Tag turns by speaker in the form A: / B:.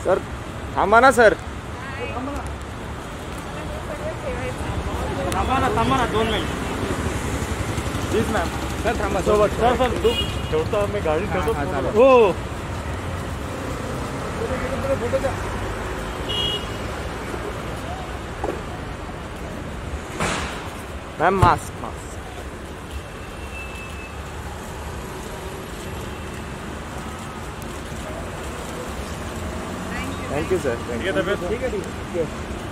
A: Sir थांबा ना sir.
B: थांबा ना 2 मिनिट.
A: Please ma'am. सर थांबा.
B: सर ठेवतो मी गाडी ठेवतो.
A: हो मॅम मास्क. Thank you sir.
B: ठीक आहे.